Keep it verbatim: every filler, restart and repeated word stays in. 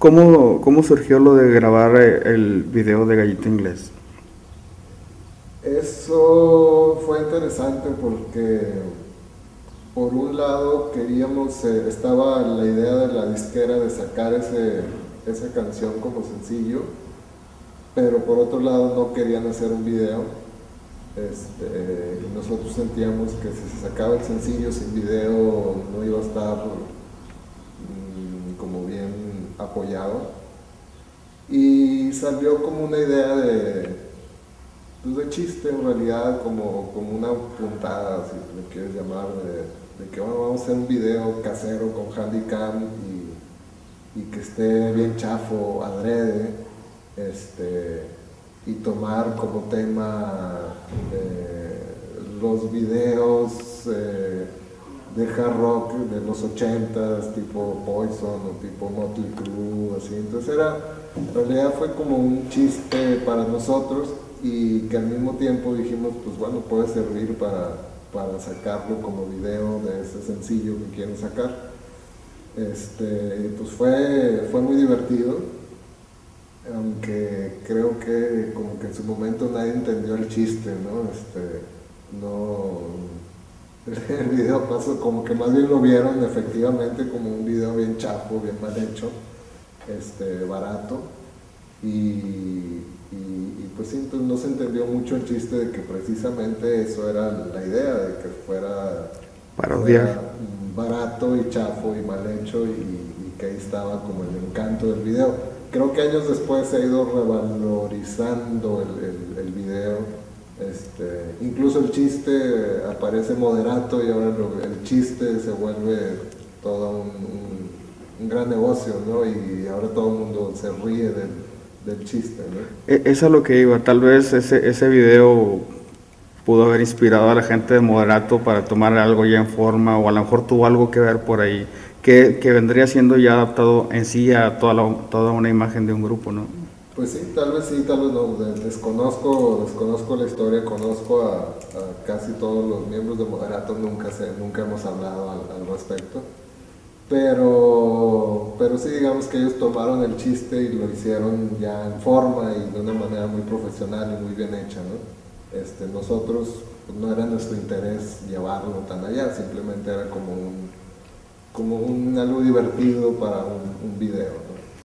¿Cómo, cómo surgió lo de grabar el video de Gallito Inglés? Eso fue interesante porque por un lado queríamos, eh, estaba la idea de la disquera de sacar ese, esa canción como sencillo, pero por otro lado no querían hacer un video. Este, y nosotros sentíamos que si se sacaba el sencillo sin video no iba a estar mm, como bien apoyado. Y salió como una idea de, pues de chiste en realidad, como, como una puntada, si le quieres llamar, de, de que bueno, vamos a hacer un video casero con Handycam y, y que esté bien chafo, adrede, este, y tomar como tema eh, los videos eh, de hard rock de los ochentas, tipo Poison o tipo Motley Crue, así. Entonces era, en realidad fue como un chiste para nosotros y que al mismo tiempo dijimos, pues bueno, puede servir para, para sacarlo como video de ese sencillo que quieren sacar. Este, pues fue, fue muy divertido. Aunque creo que como que en su momento nadie entendió el chiste, ¿no? Este, no, el video pasó como que más bien lo vieron efectivamente como un video bien chapo, bien mal hecho, este, barato, y, y, y pues sí, entonces no se entendió mucho el chiste de que precisamente eso era la idea, de que fuera, fuera barato y chafo y mal hecho, y, y que ahí estaba como el encanto del video. Creo que años después se ha ido revalorizando el, el, el video, este, incluso el chiste aparece moderato y ahora lo, el chiste se vuelve todo un, un, un gran negocio, ¿no? Y ahora todo el mundo se ríe del, del chiste, ¿no? Es a lo que iba, tal vez ese, ese video pudo haber inspirado a la gente de moderato para tomar algo ya en forma, o a lo mejor tuvo algo que ver por ahí. Que, que vendría siendo ya adaptado en sí a toda, la, toda una imagen de un grupo, ¿no? Pues sí, tal vez sí, tal vez no, desconozco, desconozco la historia, conozco a, a casi todos los miembros de Moderato, nunca, sé, nunca hemos hablado al, al respecto, pero, pero sí, digamos que ellos tomaron el chiste y lo hicieron ya en forma y de una manera muy profesional y muy bien hecha, ¿no? Este, nosotros, pues, no era nuestro interés llevarlo tan allá, simplemente era como un como un algo divertido para un, un video, ¿no?